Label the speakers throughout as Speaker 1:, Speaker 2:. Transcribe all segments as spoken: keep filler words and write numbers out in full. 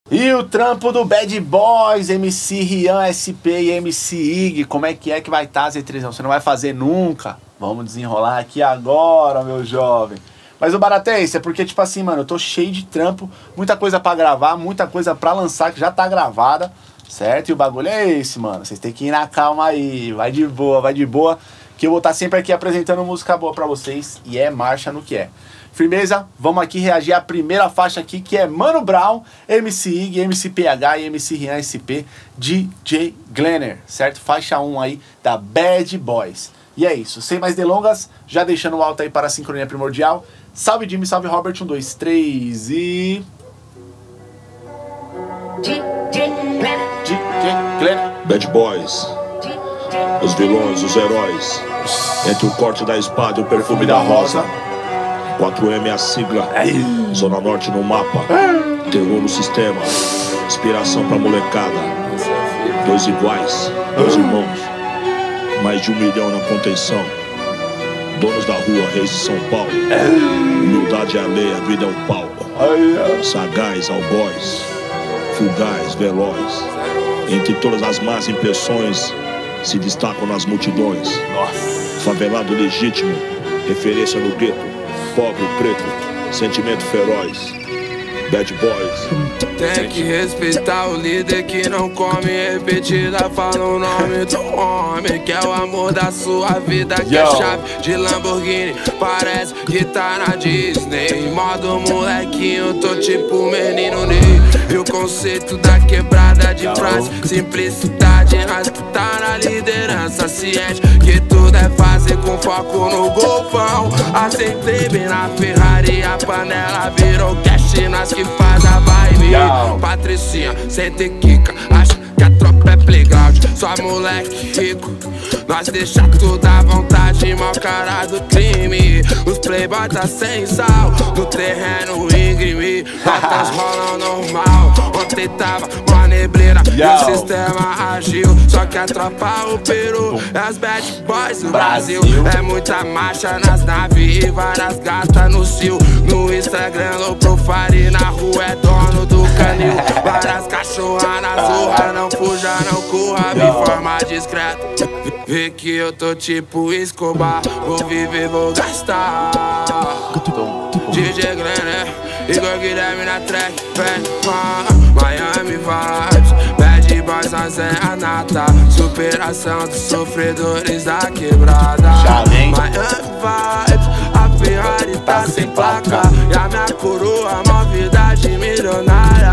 Speaker 1: E o trampo do Bad Boys, M C Rian S P e M C Ig, como é que é que vai estar, Zé três? Você não vai fazer nunca? Vamos desenrolar aqui agora, meu jovem. Mas o barato é esse, é porque, tipo assim, mano, eu tô cheio de trampo, muita coisa pra gravar, muita coisa pra lançar que já tá gravada, certo? E o bagulho é esse, mano, vocês tem que ir na calma aí, vai de boa, vai de boa, que eu vou estar sempre aqui apresentando música boa pra vocês, e é marcha no que é. Firmeza? Vamos aqui reagir à primeira faixa aqui, que é Mano Brown, M C Ig, M C P H e M C Rian S P, D J Glenner, certo? Faixa um aí da Bad Boys. E é isso, sem mais delongas, já deixando o alto aí para a sincronia primordial. Salve Jimmy, salve Robert, um, dois, três e... D J Glenner. D J Glenner.
Speaker 2: Bad Boys, os vilões, os heróis, entre o corte da espada e o perfume da rosa. quatro M é a sigla, Zona Norte no mapa, terror no sistema, inspiração pra molecada. Dois iguais, dois irmãos, mais de um milhão na contenção. Donos da rua, reis de São Paulo. Humildade é a lei, a vida é o palco. Sagaz, algoz, fugaz, veloz. Entre todas as más impressões, se destacam nas multidões. Favelado legítimo, referência no gueto. Pobre, preto, sentimento feroz. Bad Boys.
Speaker 3: Tem que respeitar o líder que não come repetida. Fala o nome do homem que é o amor da sua vida. Que é chave de Lamborghini, parece que tá na Disney. Modo molequinho, tô tipo menino Ney. E o conceito da quebrada de frase, simplicidade, rasgo tá na liderança. Ciente que tudo é fazer com foco no golfão. Aceitei bem na Ferrari, a panela virou cash, nós que faz a vibe. Patricinha, senta e quica, acha que a tropa é playground. Só moleque rico, nós deixa tudo à vontade, mau cara do crime. Os playboy tá sem sal, no terreno íngreme. Patas rolam normal, ontem tava uma neblina e o sistema agiu. Só que a tropa operou, é as Bad Boys do Brasil. É muita marcha nas naves e várias gatas no cio. No Instagram, low profile, na rua é dono do canil. Várias cachorras na zorra, não fuja, não corra, me forma discreta. Vê que eu tô tipo Escobar, vou viver, vou gastar. D J Glenner, Igor Guilherme na track, vem, Miami Vibes, Bad Boys, nós é a nata. Superação dos sofredores da quebrada. Miami Vibes, a Ferrari tá sem placa e a minha coroa, novidade milionária.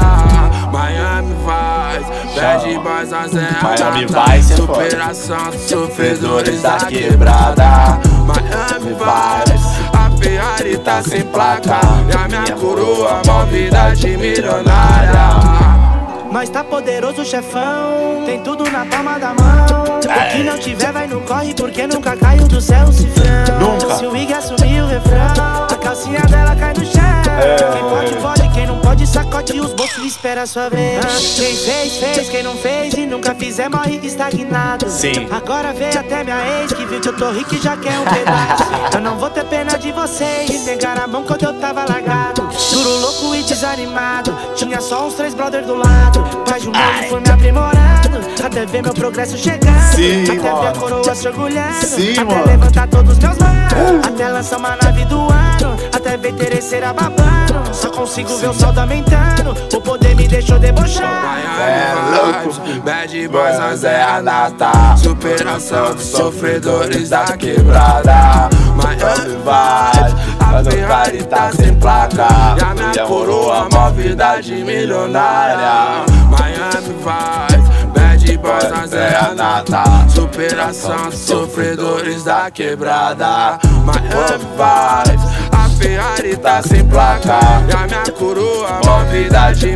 Speaker 3: Miami Vibes, Bad Boys, nós é a nata. Superação dos sofredores da quebrada. Miami Vibes, a Ferrari tá sem placa e a minha coroa, novidade milionária.
Speaker 4: Nós tá poderoso, chefão, tem tudo na palma da mão. O que não tiver vai no corre, porque nunca caiu do céu o cifrão. Nunca. Se o Ig assumir o refrão, a calcinha dela cai no chão. É. Quem pode, pode, quem não pode, sacode os bolsos e espera a sua vez. Quem fez, fez, quem não fez e nunca fizer, morre estagnado. Sim. Agora veio até minha ex, que viu que eu tô rico e já quer um pedaço. Eu não vou ter pena de vocês, pegar a mão quando eu tava largado. Duro, louco e desanimado, tinha só uns três brothers do lado. Pai de um novo foi me aprimorando, até ver meu progresso chegando. Sim, até mano. Ver a coroa se orgulhando. Sim, até mano. Levantar todos meus manos, uh. até lançar uma nave do ano, até ver terceira babando. Só consigo Sim. ver o saldo aumentando, o poder me deixou debochar.
Speaker 3: É louco, Bad Boys, nós é a nata. Superação dos sofredores da quebrada. Miami Vibes, a Ferrari tá sem placa e a minha coroa, novidade milionária. Miami Vibes, Bad Boys, nós é a nata. Superação dos sofredores da quebrada. Miami Vibes, a Ferrari tá sem placa e a minha coroa, novidade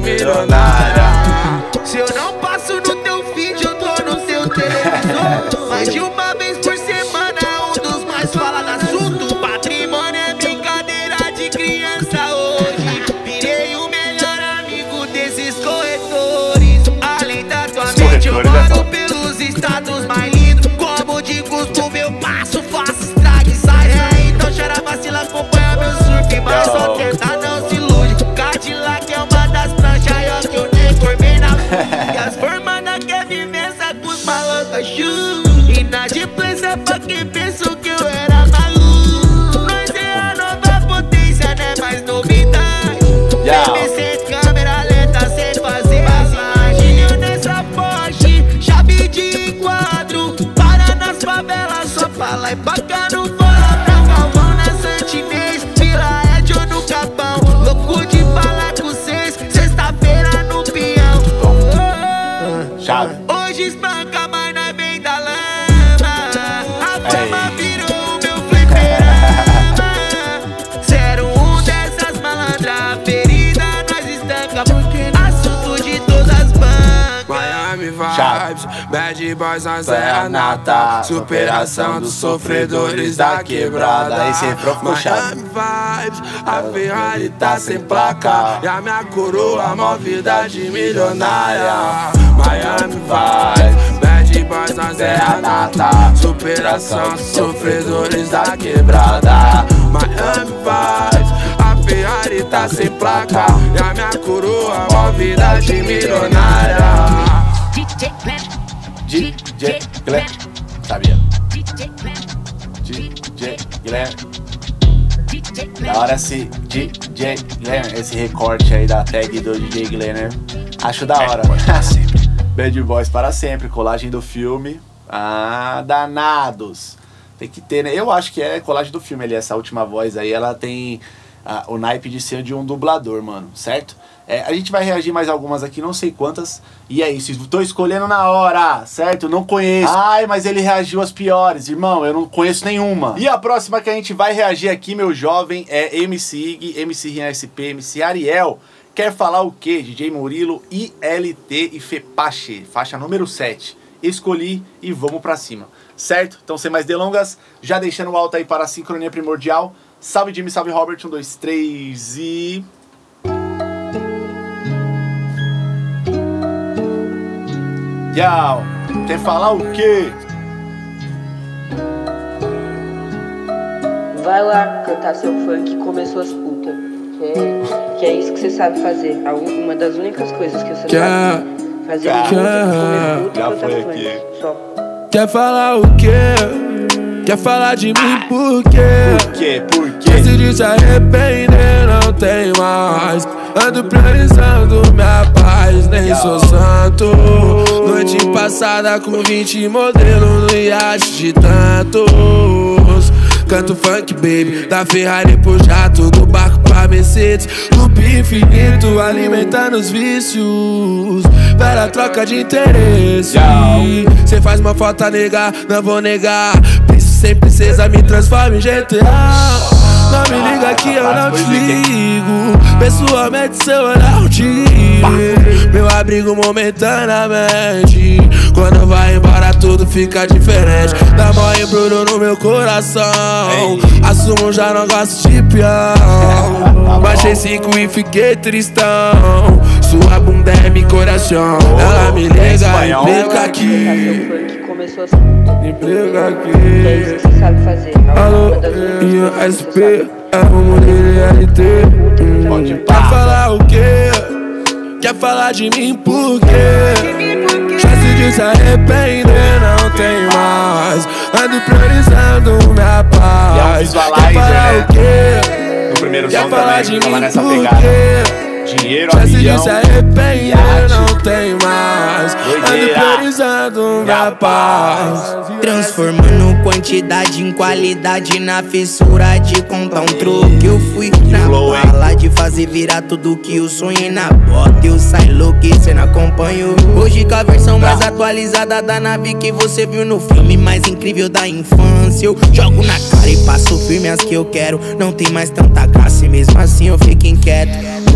Speaker 3: milionária.
Speaker 5: Se eu não passo no teu feed, eu tô no seu televisor. Mais de uma vez por semana, um dos mais falados assuntos. Patrimônio é brincadeira de criança hoje. Virei o melhor amigo desses corretores. Além da tua mente, eu moro pelos estados mais lindos. Como de costume, meu passo, faço estrague, sai. É, então chora, vacila, acompanha meu surf. Mas só tenta, não se ilude. Cadillac é uma das pranchas, ó, que eu nego
Speaker 1: sabe.
Speaker 5: Hoje espanca, mas não é bem da lama. A fama virou meu fliperama. Zero um dessas malandras, ferida nós estanca. Assunto de todas as bancas.
Speaker 3: Miami Vibes, Bad Boys, nós é a nata. Superação dos sofredores da quebrada.
Speaker 1: Esse refrão ficou chato.
Speaker 3: Miami Vibes, a Ferrari tá sem placa. E a minha coroa, mó vida de milionária. Miami Vibes, Bad Boys, nós é a nata. Superação dos sofredores da quebrada. Miami Vibes, a Ferrari tá sem placa. E a minha coroa, mó vida de milionária.
Speaker 1: D J Glenn, sabia? D J Glenn. Da hora esse D J Glenn, esse recorte aí da tag do D J Glenn, né? Acho da hora. Bad Boys para sempre, colagem do filme. Ah, danados. Tem que ter, né? Eu acho que é colagem do filme ali, essa última voz aí, ela tem ah, o naipe de ser de um dublador, mano, certo? É, a gente vai reagir mais algumas aqui, não sei quantas. E é isso, tô escolhendo na hora, certo? Não conheço. Ai, mas ele reagiu às piores. Irmão, eu não conheço nenhuma. E a próxima que a gente vai reagir aqui, meu jovem, é M C Ig, M C Rian S P, M C Ariel. Quer falar o quê? D J Murilo, I L T e Fepache, faixa número sete. Escolhi e vamos pra cima, certo? Então, sem mais delongas, já deixando o alto aí para a sincronia primordial. Salve Jimmy, salve Robert, um, dois, três e... Yau, quer falar o quê?
Speaker 6: Vai lá cantar seu funk, comer suas putas. Que é, que é isso que você sabe fazer. Uma das únicas coisas que você
Speaker 3: Quer...
Speaker 6: sabe fazer é comer puta e cantar funk. Só.
Speaker 3: Quer falar o quê? Quer falar de mim por quê?
Speaker 1: Por quê? Por quê?
Speaker 3: Chance de se arrepender não tem mais. Ando priorizando minha paz, nem sou santo. Noite passada com vinte modelos no iate de tantos. Canto funk, baby, da Ferrari pro jato, do barco pra Mercedes, loop infinito, alimentando os vícios, pela troca de interesse. Cê faz uma foto a negar, não vou negar. Penso sem princesa, me transforma em G T A. Não me liga que eu não te ligo. Pessoalmente seu olhar eu digo. Meu abrigo momentaneamente. Quando vai embora tudo fica diferente. Dá mó embrulho no meu coração. Assumo já não gosto de peão. Baixei cinco e fiquei tristão. Sua bunda é meu coração. Ela me liga e implica aqui.
Speaker 6: Começou a
Speaker 3: Implica aqui.
Speaker 6: Que é isso que você sabe fazer.
Speaker 3: Alô, I S P, é o Murilo L T. Quer falar o quê? Quer falar de mim por quê? Chance de se arrepender não tem mais. Ando priorizando minha paz.
Speaker 1: Quer falar o quê? No primeiro som também,
Speaker 3: de
Speaker 1: falar
Speaker 3: mim
Speaker 1: nessa
Speaker 3: por
Speaker 1: pegada.
Speaker 3: quê?
Speaker 1: Dinheiro,
Speaker 3: Chance
Speaker 1: avião,
Speaker 3: de se arrepender
Speaker 1: iate,
Speaker 3: não tem mais. Ando priorizando minha paz.
Speaker 7: Transformando quantidade em qualidade, na fissura de contar um troco. Eu fui na bala de fazer virar tudo que eu sonhei na bota. Eu saio louco e cê não acompanhou. Hoje com a versão mais atualizada da nave que você viu no filme mais incrível da infância. Eu jogo na cara e passo firme as que eu quero. Não tem mais tanta graça e mesmo assim eu fico inquieto.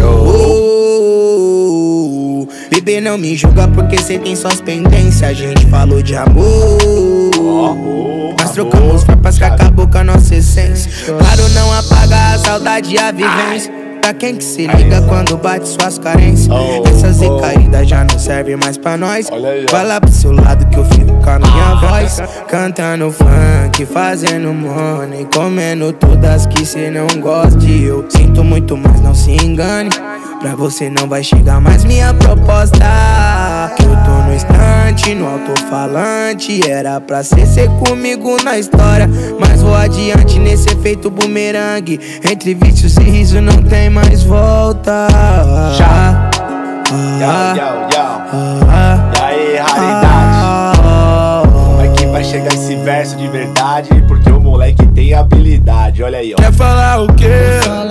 Speaker 7: Oh, bebê, não me julga porque cê tem suas pendências. A gente falou de amor, nós trocamos farpas que acabou com a nossa essência. Claro, não apaga a saudade e a vivência. Pra quem que se liga quando bate suas carências. Essas recaídas já não servem mais pra nós. Vai lá pro seu lado que eu fico com a minha voz. Cantando funk, fazendo money, comendo todas que cê não gosta. Eu sinto muito, mas não se engane. Pra você não vai chegar mais minha proposta. Que eu tô no estante, no alto-falante. Era pra ser ser comigo na história, mas vou adiante nesse efeito bumerangue. Entre vícios e riso não tem mais volta.
Speaker 1: Já. Yau, yau, yau. E aí, raridade? Como é que vai chegar esse verso de verdade? Porque o moleque tem habilidade, olha aí, ó.
Speaker 3: Quer falar o quê?
Speaker 1: Yo.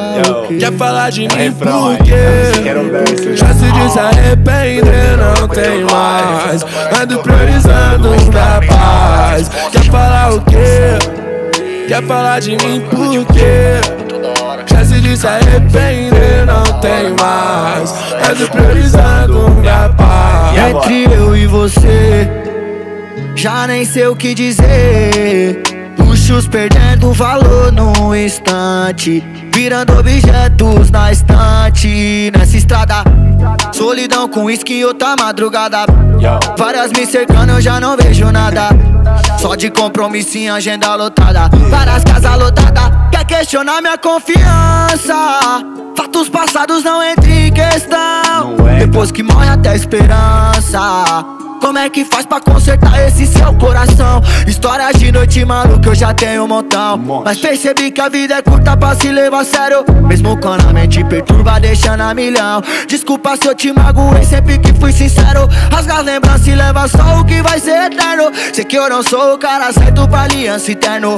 Speaker 3: Quer falar de mim
Speaker 1: refrão,
Speaker 3: por quê?
Speaker 1: Quero verso.
Speaker 3: Chance de se arrepender não tem mais. Ando priorizando minha paz. Quer falar o quê? Quer falar de mim por quê? Chance de se arrepender não tem mais. Ando priorizando minha paz.
Speaker 7: Entre eu e você, já nem sei o que dizer. Luxos perdendo valor num instante, virando objetos na estante. Nessa estrada, solidão com uísque e outra madrugada. Várias me cercando, eu já não vejo nada. Só de compromisso em agenda lotada. Várias casas lotadas, quer questionar minha confiança. Fatos passados não entram em questão. Depois que morre até a esperança. Como é que faz pra consertar esse seu coração? Histórias de noite maluca eu já tenho um montão. Mas percebi que a vida é curta pra se levar a sério. Mesmo quando a mente perturba deixando a milhão. Desculpa se eu te magoei sempre que fui sincero. Rasga as lembranças e leva só o que vai ser eterno. Sei que eu não sou o cara certo pra aliança eterno.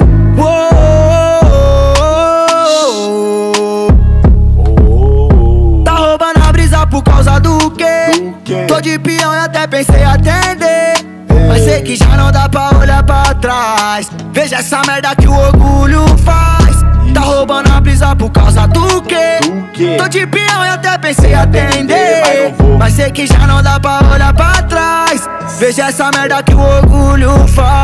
Speaker 7: Tá roubando a brisa por causa do quê? Tô de peão e até pensei atender, mas sei que já não dá pra olhar pra trás. Veja essa merda que o orgulho faz. Tá roubando a brisa por causa do quê? Tô de peão e até pensei atender, mas sei que já não dá pra olhar pra trás. Veja essa merda que o orgulho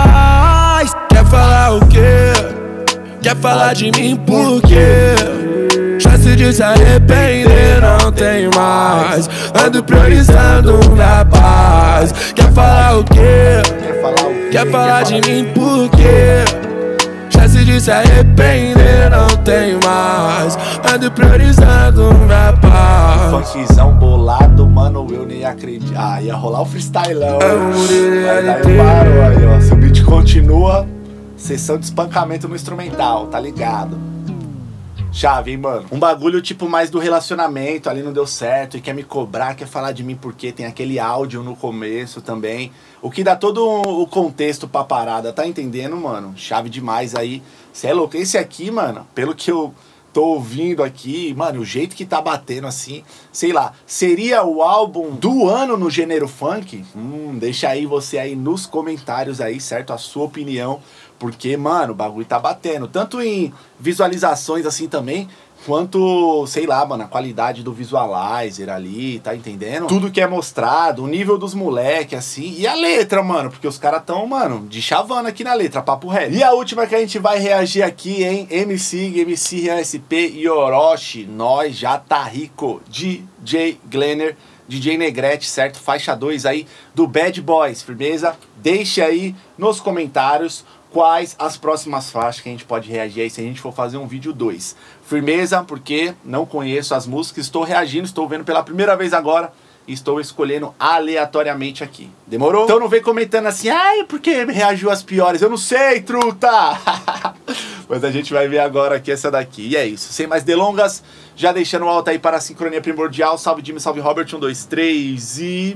Speaker 7: faz.
Speaker 3: Quer falar o quê? Quer falar de mim por quê? Chance de se arrepender não tem mais. Ando priorizando minha paz. Quer falar o quê? Quer falar de mim por quê? Chance de se arrepender não tem mais. Ando priorizando minha paz.
Speaker 1: Funkzão bolado, mano, eu nem acredito. Ah, ia rolar o freestylão. Mas daí parou aí, ó. Se o beat continua, sessão de espancamento no instrumental, tá ligado? Chave, hein, mano? Um bagulho tipo mais do relacionamento, ali não deu certo e quer me cobrar, quer falar de mim porque tem aquele áudio no começo também. O que dá todo o contexto pra parada, tá entendendo, mano? Chave demais aí. Cê é louco. Esse aqui, mano, pelo que eu tô ouvindo aqui, mano, o jeito que tá batendo assim, sei lá, seria o álbum do ano no gênero funk? Hum, deixa aí você aí nos comentários aí, certo? A sua opinião. Porque, mano, o bagulho tá batendo. Tanto em visualizações assim também, quanto, sei lá, mano, a qualidade do visualizer ali, tá entendendo? Tudo que é mostrado, o nível dos moleques, assim. E a letra, mano, porque os caras tão, mano, de chavana aqui na letra, papo reto. E a última que a gente vai reagir aqui, hein? M C I G, M C Rian S P e Orochi. Nós já tá rico. D J Glenner, D J Negrete, certo? Faixa dois aí do Bad Boys, firmeza? Deixe aí nos comentários quais as próximas faixas que a gente pode reagir aí se a gente for fazer um vídeo dois. Firmeza, porque não conheço as músicas, estou reagindo, estou vendo pela primeira vez agora e estou escolhendo aleatoriamente aqui. Demorou? Então não vem comentando assim, ai, por que reagiu às piores? Eu não sei, truta! Mas a gente vai ver agora aqui essa daqui. E é isso, sem mais delongas, já deixando o alto aí para a sincronia primordial. Salve Jimmy, salve Robert, um, dois, três e...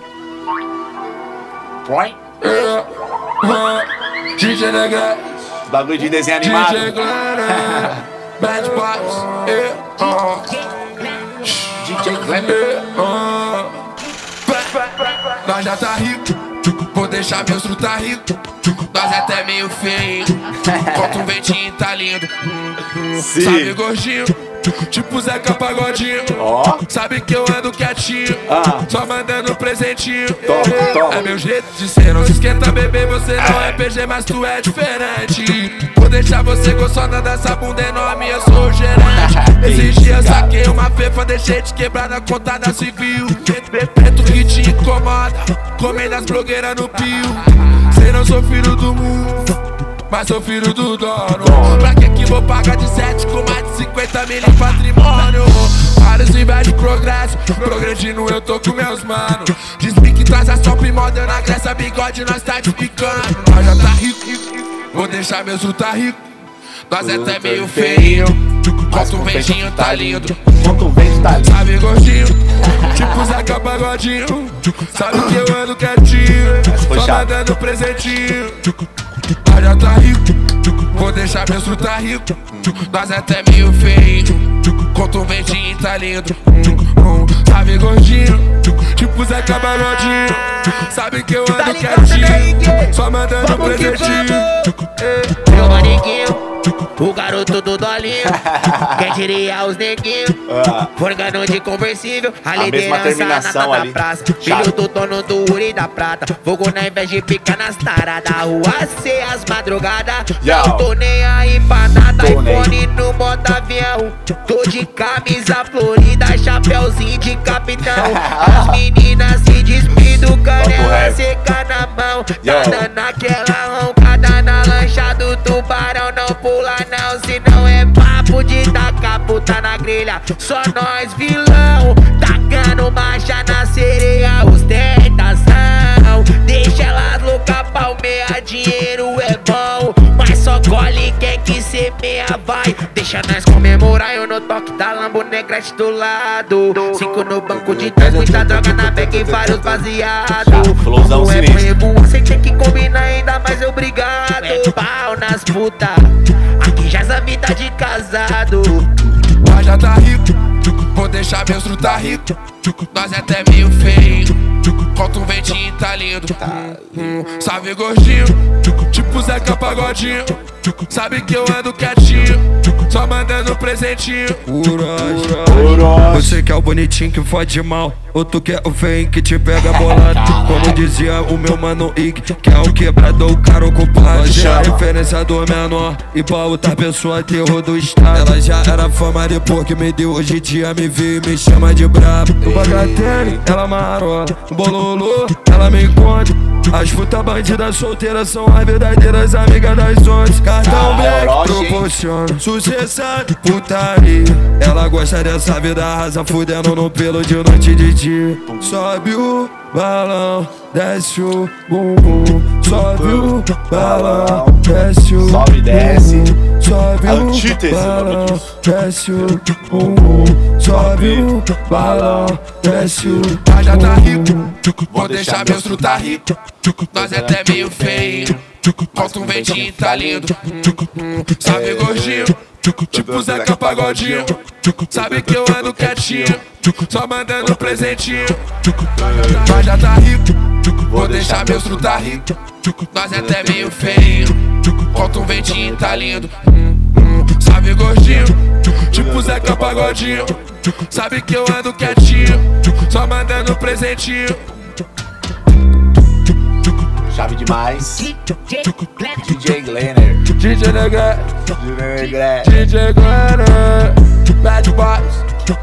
Speaker 1: Põe!
Speaker 3: D J Negrete,
Speaker 1: bagulho de desenho animado.
Speaker 3: D J Glenner, Bad Boys, eh, uh.
Speaker 1: D J Glenner,
Speaker 3: uh. Nós já tá rico, vou deixar meus truta tá rico. Nós é até meio feio, contra um ventinho tá lindo.
Speaker 1: sim.
Speaker 3: Sabe gordinho, tipo Zeca Pagodinho.
Speaker 1: Ó.
Speaker 3: Sabe que eu ando quietinho,
Speaker 1: Ah.
Speaker 3: só mandando presentinho.
Speaker 1: Toma, toma.
Speaker 3: É meu jeito de ser, não se esquenta, bebê. Você não é P G, mas tu é diferente. Vou deixar você gostando dessa bunda enorme, eu sou o gerente. Esses dias saquei uma fefa, deixei te quebrar na conta da civil. Preto que te incomoda, comendo as blogueiras no pio. Cê não sou filho do mundo, mas sou filho do dono. Pra que que vou pagar de sete com mais de cinquenta mil em patrimônio? Vários inveja de progresso, progredindo eu tô com meus manos. Diz-me que traz a top model na Grécia, bigode nós tá despicando. Nós já tá rico, vou deixar meus tá rico. Nós é até meio feio, contra um ventinho tá lindo.
Speaker 1: Contra um vento tá lindo.
Speaker 3: Sabe gordinho, tipo Zeca Pagodinho. Sabe que eu ando quietinho, só mandando presentinho. Nós já tá rico, vou deixar meus truta rico. Nós é até meio feio, Conta um ventinho, tá lindo. hum, hum. Sabe gordinho, tipo Zé Cabarodinho. Sabe que eu ando quietinho, só mandando presentinho.
Speaker 5: Meu manequinho, o garoto do dolinho, quem diria os neguinhos, forgando de conversível, a liderança na da praça, filho do dono do ouro e da prata, fogo na inveja de pica nas taradas, rua C as madrugadas, não tô nem aí pra nada, iPhone no modo avião, tô de camisa florida, chapéuzinho de capitão, as meninas se despido, canela seca na mão, tá dando aquela roncada na lancha do tubarão, não pula não, se não é papo de tacar puta na grelha, só nós vilão, tacando marcha na sereia, ostentação, deixa elas louca palmeia, dinheiro é bom, mas só colhe quem que semeia vai, deixa nós comemorar, eu no toque da Lambo Negrete do lado, cinco no banco de trás, muita droga na bag e vários baseados,
Speaker 1: flowzão sinistro,
Speaker 5: você tem que combinar ainda mais obrigado, é pau nas puta, aqui já é vida de casado.
Speaker 3: Nós já tá rico, vou deixar meus truta tá rico. Nós é até meio feio, conta um ventinho, tá lindo. hum, hum. Sabe gordinho, tipo Zeca Pagodinho. Sabe que eu ando quietinho, só mandando presentinho.
Speaker 8: Você que é o bonitinho que fode mal, ou tu que é o feio que te pega bolado. Como dizia o meu mano Ig, que é o quebrador, o cara ocupado. Hoje é a referência do menor, e pra outra pessoa terror do estado. Ela já era fama depois que me deu, hoje em dia me vê e me chama de brabo. No bagatelle, ela marola, no bololô, ela me encontra. As puta bandidas solteiras são as verdadeiras amigas das onze. Cartão black proporciona sucesso, putaria. Ela gosta dessa vida rasa, fudendo no pelo de noite e de dia. Sobe o balão, desce o bumbum. Sobe o balão, desce o
Speaker 1: sobe, desce.
Speaker 8: Sobe o balão, desce o bumbum. Sobe o balão, desce o bumbum.
Speaker 3: Nós já tá rico, vou deixar meus truta tá rico. Nós é até meio feio, conta um ventinho, tá lindo. hum, hum. Sabe gordinho, tipo Zeca Pagodinho. Sabe que eu ando quietinho, só mandando presentinho. Nós já tá rico, vou deixar meus truta tá rico. Nós é até meio feio, conta um ventinho, tá lindo. hum, hum. Sabe gordinho, tipo Zeca Pagodinho. Sabe que eu ando quietinho, só mandando presentinho.
Speaker 1: Chave demais. D J Glenner.
Speaker 3: D J Negrete.
Speaker 1: Negrete.
Speaker 3: D J Glenner. Bad Boys.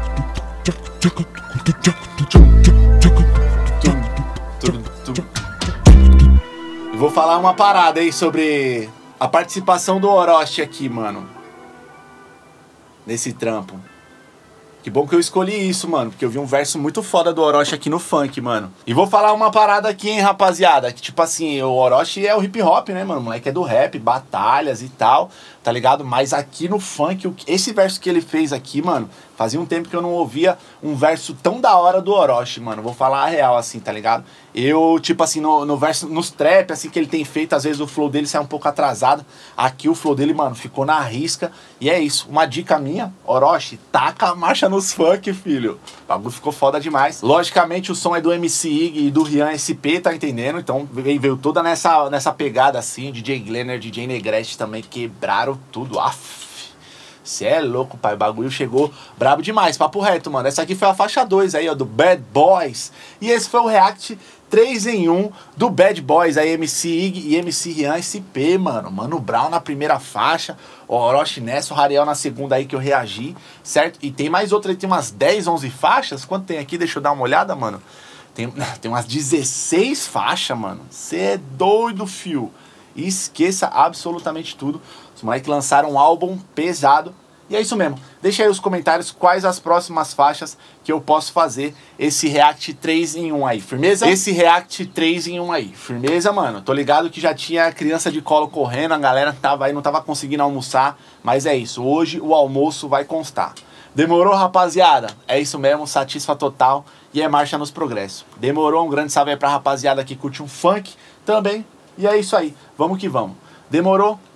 Speaker 1: Eu vou falar uma parada aí sobre a participação do Orochi aqui, mano. Nesse trampo. Que bom que eu escolhi isso, mano, porque eu vi um verso muito foda do Orochi aqui no funk, mano. E vou falar uma parada aqui, hein, rapaziada, que tipo assim, o Orochi é o hip hop, né, mano, o moleque é do rap, batalhas e tal, tá ligado? Mas aqui no funk, esse verso que ele fez aqui, mano, fazia um tempo que eu não ouvia um verso tão da hora do Orochi, mano, vou falar a real, assim, tá ligado? Eu, tipo assim, no, no verso, nos trap, assim, que ele tem feito, às vezes o flow dele sai um pouco atrasado, aqui o flow dele, mano, ficou na risca, e é isso, uma dica minha, Orochi, taca a marcha nos funk, filho, o bagulho ficou foda demais. Logicamente o som é do M C Ig e do Rian S P, tá entendendo? Então veio, veio toda nessa, nessa pegada assim, D J Glenner, D J Negrete também quebraram tudo, aff. Cê é louco, pai, o bagulho chegou brabo demais, papo reto, mano. Essa aqui foi a faixa dois aí, ó, do Bad Boys. E esse foi o react três em um do Bad Boys, aí M C Ig e M C Rian S P, mano. Mano Brown na primeira faixa, o Orochi nessa, o Rariel na segunda aí que eu reagi, certo? E tem mais outra, tem umas dez, onze faixas. Quanto tem aqui? Deixa eu dar uma olhada, mano. Tem, tem umas dezesseis faixas, mano. Cê é doido, fio. E esqueça absolutamente tudo. Os moleques lançaram um álbum pesado. E é isso mesmo. Deixa aí os comentários quais as próximas faixas que eu posso fazer esse react três em um aí. Firmeza? Esse react três em um aí. Firmeza, mano? Tô ligado que já tinha criança de colo correndo, a galera tava aí, não tava conseguindo almoçar. Mas é isso. Hoje o almoço vai constar. Demorou, rapaziada? É isso mesmo, satisfa total. E é marcha nos progressos. Demorou? Um grande salve aí pra rapaziada que curte um funk também. E é isso aí. Vamos que vamos. Demorou?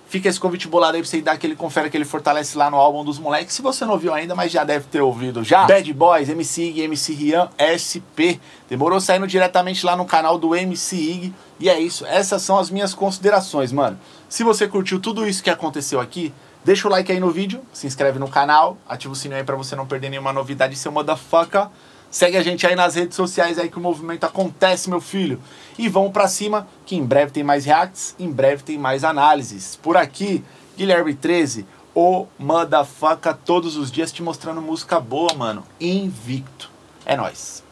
Speaker 1: Fica esse convite bolado aí pra você dar aquele confere, aquele fortalece lá no álbum dos moleques. Se você não ouviu ainda, mas já deve ter ouvido já. Bad Boys, M C Ig, M C Rian, S P. Demorou, saindo diretamente lá no canal do M C Ig. E é isso, essas são as minhas considerações, mano. Se você curtiu tudo isso que aconteceu aqui, deixa o like aí no vídeo, se inscreve no canal, ativa o sininho aí pra você não perder nenhuma novidade, seu motherfucker. Segue a gente aí nas redes sociais aí que o movimento acontece, meu filho. E vamos pra cima, que em breve tem mais reacts, em breve tem mais análises. Por aqui, Guilherme treze, o motherfucker, todos os dias te mostrando música boa, mano. Invicto. É nóis.